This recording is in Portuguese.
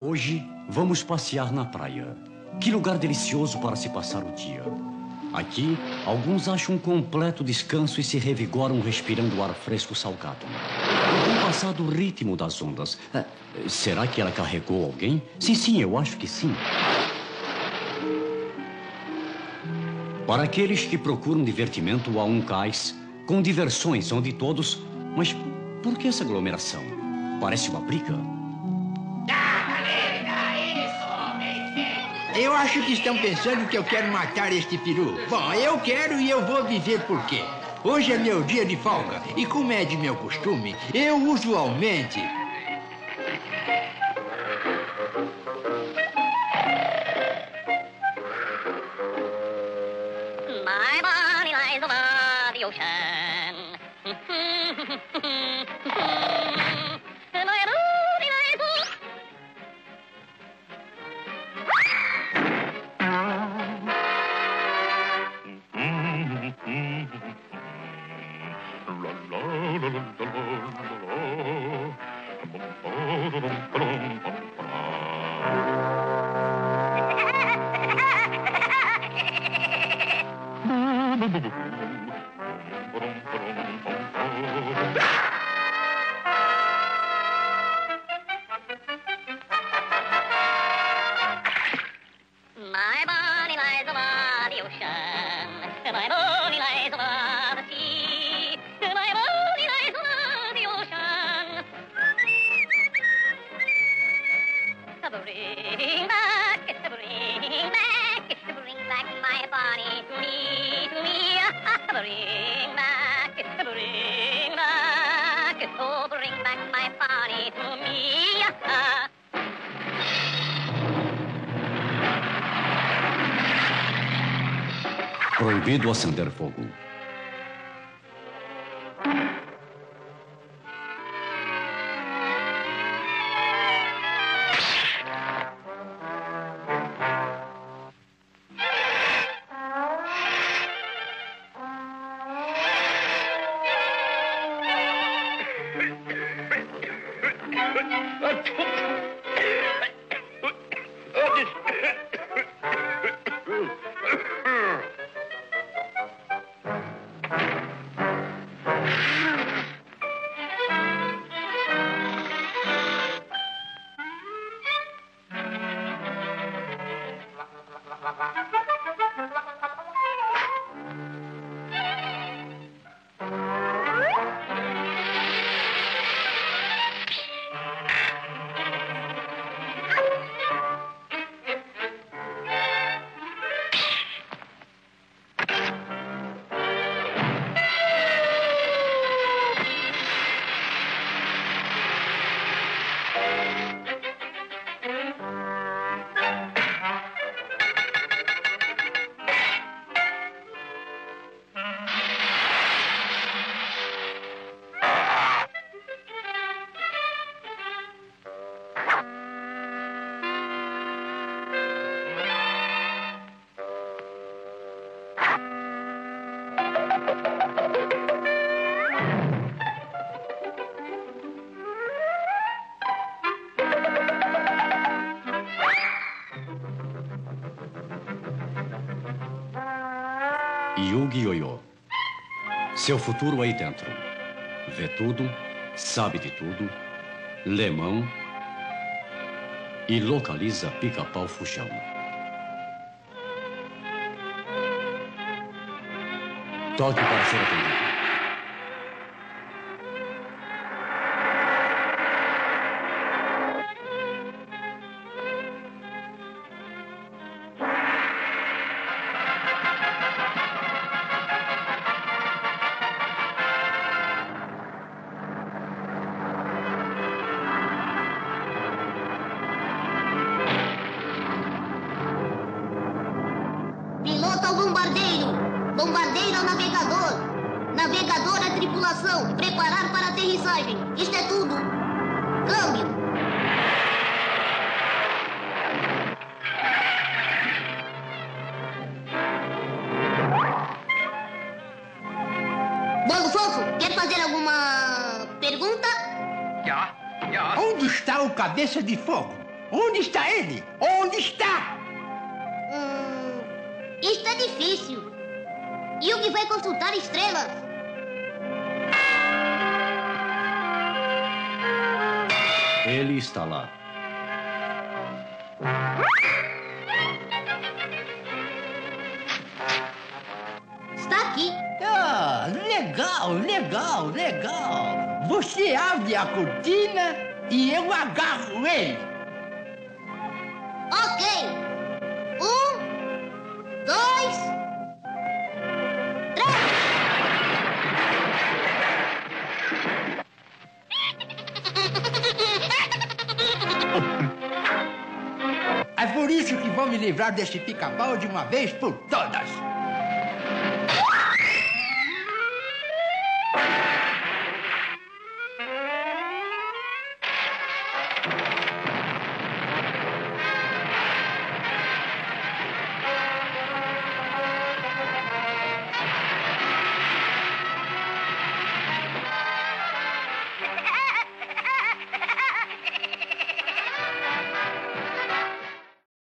Hoje vamos passear na praia. Que lugar delicioso para se passar o dia. Aqui, alguns acham um completo descanso e se revigoram respirando o ar fresco salgado. O compassado ritmo das ondas. Será que ela carregou alguém? Sim, eu acho que sim. Para aqueles que procuram divertimento, há um cais com diversões onde todos... Mas por que essa aglomeração? Parece uma briga. Eu acho que estão pensando que eu quero matar este peru. Bom, eu quero e eu vou dizer por quê. Hoje é meu dia de folga e, como é de meu costume, eu usualmente... My body lies over the ocean. My body lies over... My body lies over the ocean. My body lies over the sea. My body lies over the ocean. Bring back my body to me, to me. Bring back, oh, bring back my body to me. Proibido acender fogo. Yugi Yoyo. Seu futuro aí dentro. Vê tudo, sabe de tudo, lê mão e localiza Pica-Pau Fujão. Toque para ser atendido. Piloto ao bombardeiro! Bombardeiro ao navegador! Navegador à tripulação! Preparar para aterrissagem! Isto é tudo! Câmbio! Bolo Fofo, quer fazer alguma pergunta? Onde está o cabeça de fogo? Onde está ele? Onde está? Isto é difícil. Yugi vai consultar estrelas. Ele está lá. Está aqui. Ah, legal, legal, legal. Você abre a cortina e eu agarro ele. Ok. 1, 2, 3. É por isso que vou me livrar deste pica-pau de uma vez por todas.